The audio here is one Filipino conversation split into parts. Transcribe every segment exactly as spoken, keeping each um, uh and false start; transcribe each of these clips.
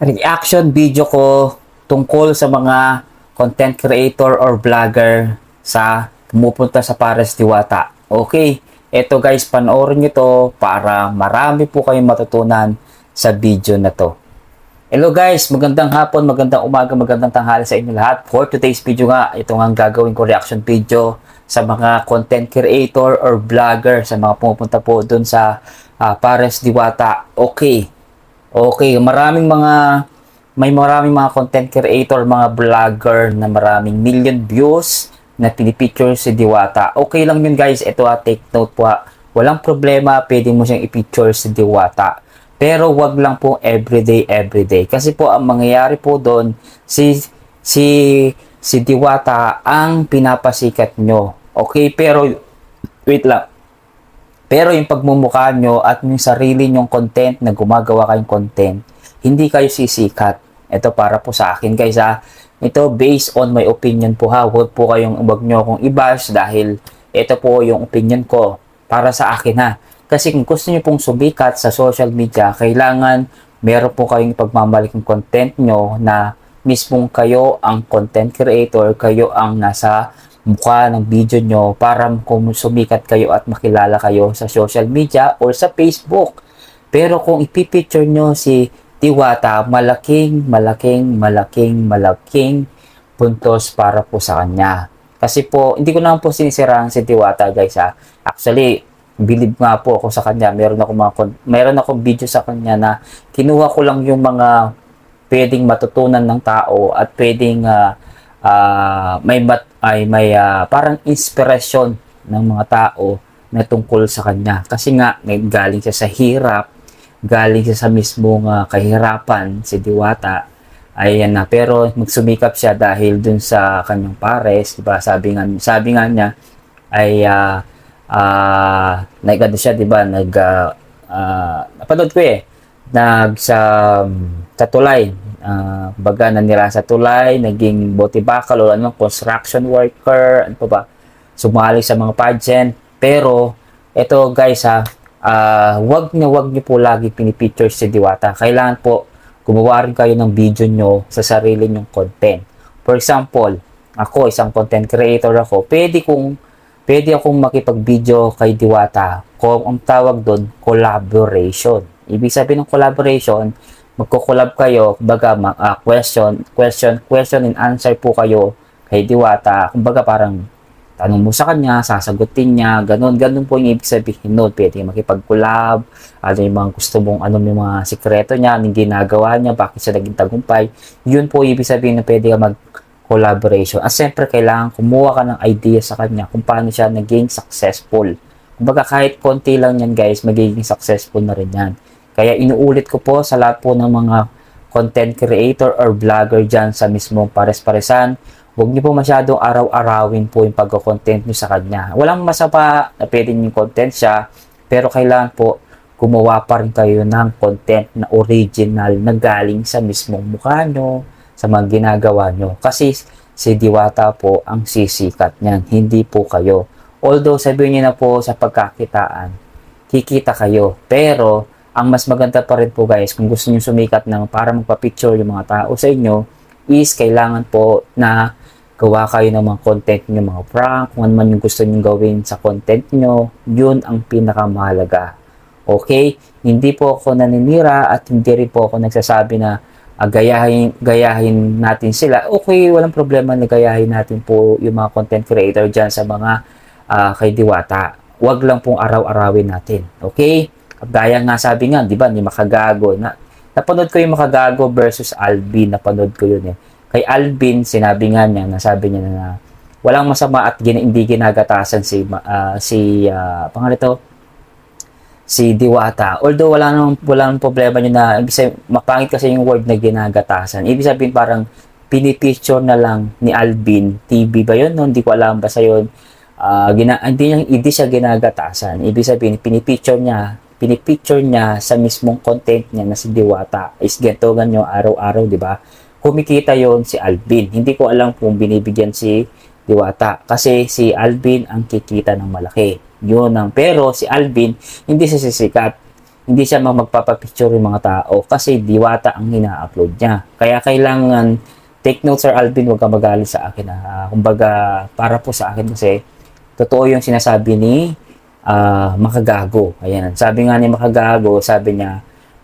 reaction video ko tungkol sa mga content creator or vlogger sa pumupunta sa Pares Diwata. Okay, eto guys, panoorin nyo to para marami po kayong matutunan sa video na to. Hello guys, magandang hapon, magandang umaga, magandang tanghali sa inyo lahat. For today's video nga, ito nga ang gagawin ko reaction video sa mga content creator or vlogger, sa mga pumupunta po dun sa uh, Pares Diwata. Okay, okay, maraming mga, may maraming mga content creator, mga vlogger na maraming million views na pinipicture si Diwata. Okay lang yun guys, ito ha, take note po ha. Walang problema, pwede mo siyang i-picture si Diwata. Pero wag lang po everyday, everyday. Kasi po ang mangyayari po doon, si, si, si Diwata ang pinapasikat nyo. Okay, pero, wait lang. Pero yung pagmumukha nyo at yung sarili nyong content na gumagawa kayong content, hindi kayo sisikat. Ito para po sa akin guys ha. Ito based on my opinion po ha. Huwag po kayong, wag nyo akong i-bash dahil ito po yung opinion ko para sa akin ha. Kasi kung gusto niyo pong sumikat sa social media, kailangan meron po kayong pagmamalaking content nyo na mismong kayo ang content creator, kayo ang nasa mukha ng video nyo para kung sumikat kayo at makilala kayo sa social media or sa Facebook. Pero kung ipipicture nyo si Diwata, malaking, malaking, malaking, malaking puntos para po sa kanya. Kasi po, hindi ko naman po sinisiraan si Diwata guys ha. Actually, believe nga po ako sa kanya. Meron ako mga meron ako video sa kanya na kinuha ko lang yung mga pwedeng matutunan ng tao at pwedeng uh, uh, may mat, ay may uh, parang inspirasyon ng mga tao na tungkol sa kanya. Kasi nga galing siya sa hirap, galing siya sa mismong uh, kahirapan si Diwata. Ayan na, pero magsumikap siya dahil dun sa kanyang pares, diba? Sabi nga sabi nga niya ay uh, Ah, uh, nag-ano siya, 'di ba? Nag uh, uh, napanood ko eh. Nag sa um, sa tulay, uh, baga nanira sa tulay, naging bote bakal o ano, construction worker, ano pa ba? Sumali sa mga pageant. Pero ito guys ha, uh, wag niyo wag niyo po lagi pinipicture si Diwata. Kailangan po gumawa rin kayo ng video nyo sa sarili nyong content. For example, ako isang content creator ako, pwede kong Pwede akong makipag-video kay Diwata. Kung ang tawag doon, collaboration. Ibig sabihin ng collaboration, magko-collab kayo, kumbaga uh, question, question, question and answer po kayo kay Diwata. Kumbaga parang tanong mo sa kanya, sasagutin niya, ganun, ganun po yung ibig sabihin noon. Pwede makipag-collab, ano yung mga gusto mong, ano yung mga sikreto niya, anong ginagawa niya, bakit siya naging tagumpay. Yun po ibig sabihin na pwede ka mag collaboration. At siyempre, kailangan kumuha ka ng idea sa kanya kung paano siya naging successful. Kumbaga, kahit konti lang yan guys, magiging successful na rin yan. Kaya inuulit ko po sa lahat po ng mga content creator or vlogger dyan sa mismong pares-paresan, huwag niyo po masyadong araw-arawin po yung pagko-content niyo sa kanya. Walang masama na pwede yung content siya, pero kailangan po gumawa pa rin kayo ng content na original na galing sa mismong mukha nyo, sa mga ginagawa nyo. Kasi si Diwata po ang sisikat niyan, hindi po kayo. Although sabihin niyo na po sa pagkakitaan, kikita kayo. Pero ang mas maganda pa rin po guys, kung gusto niyo sumikat ng para magpa-picture yung mga tao sa inyo, is kailangan po na gawa kayo ng mga content nyo, mga prank, kung ano man yung gusto niyo gawin sa content nyo, yun ang pinakamahalaga. Okay? Hindi po ako naninira at hindi rin po ako nagsasabi na Uh, gayahin, gayahin natin sila. Okay, walang problema na gayahin natin po yung mga content creator dyan sa mga uh, kay Diwata. Huwag lang pong araw-arawin natin. Okay? Gaya nga sabi nga, di ba, ni Makagago. Na, napanood ko yung Makagago versus Alvin. Napanood ko yun eh. Kay Alvin, sinabi nga niya, nasabi niya na, na walang masama at gina, hindi ginagatasan si, uh, si uh, pangalan ito, si Diwata. Although wala nang wala nang problema niya na ibig sabihin, mapangit kasi yung word na ginagatasan. Ibig sabihin parang pinipicture na lang ni Alvin T V ba yun? No? Hindi ko alam basta yun. Uh, gina, hindi, hindi siya ginagatasan. Ibig sabihin pinipicture niya, pinipicture niya sa mismong content niya na si Diwata. Is ganito ganyo araw-araw, di ba? Kumikita yon si Alvin. Hindi ko alam kung binibigyan si Diwata kasi si Alvin ang kikita ng malaki. Yun ang, pero si Alvin, hindi siya sisikat. hindi siya magpapapicture yung mga tao kasi Diwata ang ina-upload niya. Kaya kailangan, take note Sir Alvin, huwag ka magalit sa akin. Uh, kumbaga, para po sa akin kasi, totoo yung sinasabi ni uh, Makagago. Ayan, sabi nga ni Makagago, sabi niya,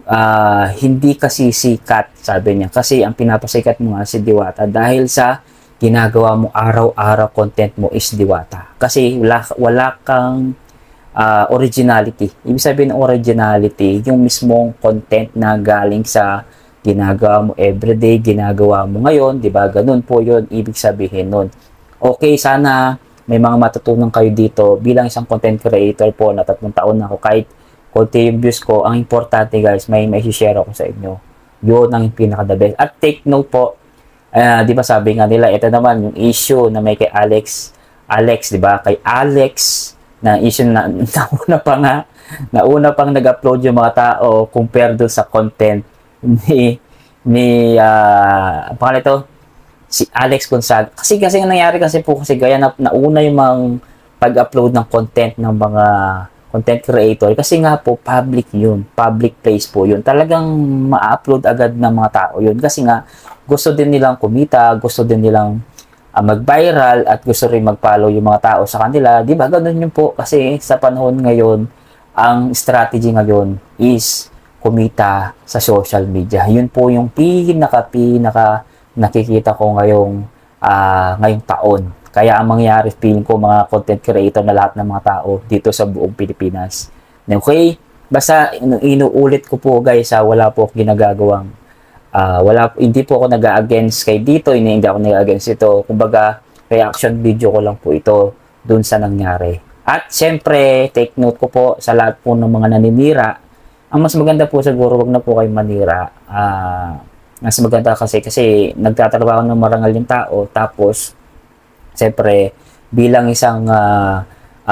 uh, hindi kasi sikat, sabi niya. Kasi ang pinapasikat mo nga si Diwata dahil sa ginagawa mo araw-araw content mo is Diwata. Kasi wala, wala kang uh, originality. Ibig sabihin ng originality, yung mismong content na galing sa ginagawa mo everyday, ginagawa mo ngayon, di ba? Ganun po yun, ibig sabihin nun. Okay, sana may mga matutunan kayo dito. Bilang isang content creator po na tatlong taon na ako, kahit konti yung views ko, ang importante guys, may may share ako sa inyo. Yun ang pinaka-the best. At take note po, Uh, di ba sabi nga nila, ito naman yung issue na may kay Alex, Alex, di ba? Kay Alex, na issue na nauna pa nga, nauna pang nag-upload yung mga tao compared do sa content ni, ni, uh, pangalan ito, si Alex Gonzaga. Kasi kasi nga nangyari kasi po kasi gaya na nauna yung mga pag-upload ng content ng mga content creator kasi nga po public yun, public place po yun. Talagang ma-upload agad ng mga tao yun kasi nga gusto din nilang kumita, gusto din nilang uh, mag-viral at gusto rin mag-follow yung mga tao sa kanila. Di ba? Ganun yun po kasi sa panahon ngayon, ang strategy ngayon is kumita sa social media. Yun po yung pinaka-pinaka nakikita ko ngayong uh, ngayong taon. Kaya ang mangyayari, feeling ko mga content creator na lahat ng mga tao dito sa buong Pilipinas. Okay? Basta inuulit ko po guys, ha, wala po akong ginagagawang Uh, wala, hindi po ako nag-against kay dito, hindi, hindi ako nag-against ito. Kumbaga, reaction video ko lang po ito dun sa nangyari. At syempre, take note ko po sa lahat po ng mga naninira. Ang mas maganda po siguro, wag na po kayo manira. Uh, mas maganda kasi, kasi nagtatrabaho ng marangal yung tao. Tapos, syempre, bilang isang uh,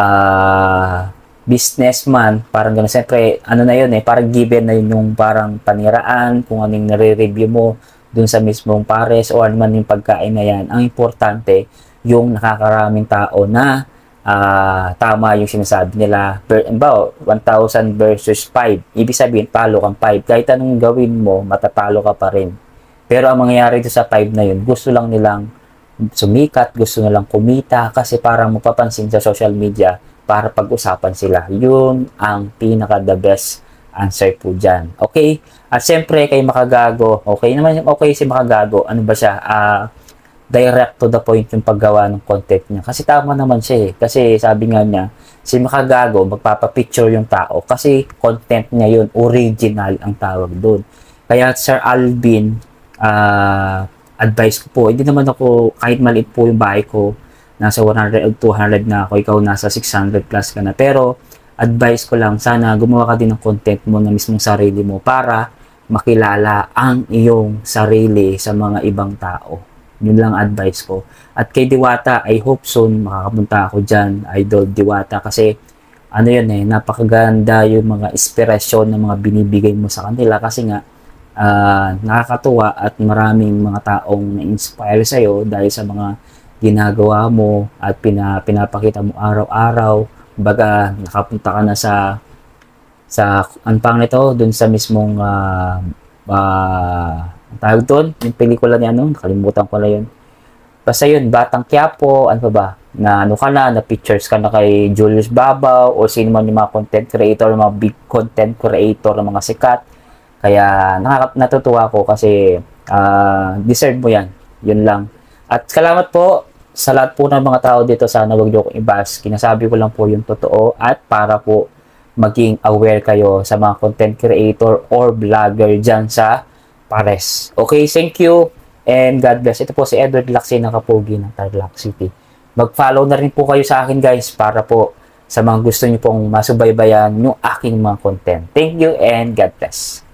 uh, businessman, parang gano'n. Siyempre, ano na yun eh, parang given na yun yung parang paniraan, kung anong nare-review mo dun sa mismong pares o ano man yung pagkain na yan. Ang importante, yung nakakaraming tao na uh, tama yung sinasabi nila. About one thousand versus five. Ibig sabihin, talo kang five. Kahit anong gawin mo, matatalo ka pa rin. Pero ang mangyayari dito sa five na yun, gusto lang nilang sumikat, gusto nilang kumita kasi parang mapapansin sa social media para pag-usapan sila. Yun ang pinaka the best answer po dyan. Okay? At siyempre, kay Makagago, okay naman, okay si Makagago, ano ba siya? Uh, direct to the point yung paggawa ng content niya. Kasi tama naman siya eh. Kasi sabi nga niya, si Makagago, magpapapicture yung tao. Kasi content niya yun, original ang tawag doon. Kaya Sir Alvin, uh, advice ko po, hindi naman ako, kahit maliit po yung bahay ko, nasa one hundred o two hundred na ako, ikaw nasa six hundred plus ka na. Pero, advice ko lang, sana gumawa ka din ng content mo na mismong sarili mo para makilala ang iyong sarili sa mga ibang tao. Yun lang advice ko. At kay Diwata, I hope soon makakapunta ako dyan, Idol Diwata, kasi ano yun eh, napakaganda yung mga inspirasyon na mga binibigay mo sa kanila kasi nga, uh, nakakatuwa at maraming mga taong na-inspire sa'yo dahil sa mga ginagawa mo at pina, pinapakita mo araw-araw. Baga, nakapunta ka na sa sa anpang nito, dun sa mismong uh, uh, tawag doon, yung pelikula niya, ano, nakalimutan ko na yun. Basta yun, Batang Quiapo, ano pa ba, na ano ka na, na pictures ka na kay Julius Babaw o sino man yung mga content creator, mga big content creator ng mga sikat. Kaya nakaka- natutuwa ko kasi uh, deserve mo yan. Yun lang. At salamat po sa lahat po ng mga tao dito. Sana wag niyo akong ibas. Kinasabi ko lang po yung totoo at para po maging aware kayo sa mga content creator or vlogger dyan sa Pares. Okay, thank you and God bless. Ito po si Edward Lacsin ng Kapogi ng Tarlac City. Mag-follow na rin po kayo sa akin guys para po sa mga gusto niyo pong masubaybayan yung aking mga content. Thank you and God bless.